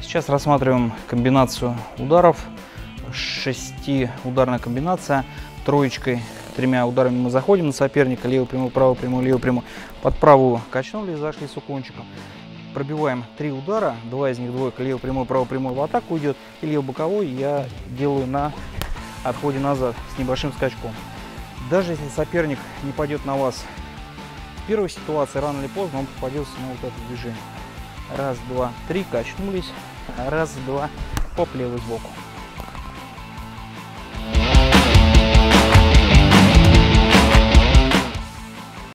Сейчас рассматриваем комбинацию ударов. 6-ударная комбинация. Троечкой, 3 ударами мы заходим на соперника. Левую прямую, правую прямую, левую прямую. Под правую качнули, зашли с уклончиком. Пробиваем 3 удара. 2 из них двойка. Левую прямую, правую прямую в атаку уйдет. И левый боковой я делаю на отходе назад с небольшим скачком. Даже если соперник не пойдет на вас в первой ситуации, рано или поздно он попадется на вот это движение. Раз, два, три, качнулись. Раз, два, хоп, левый сбоку.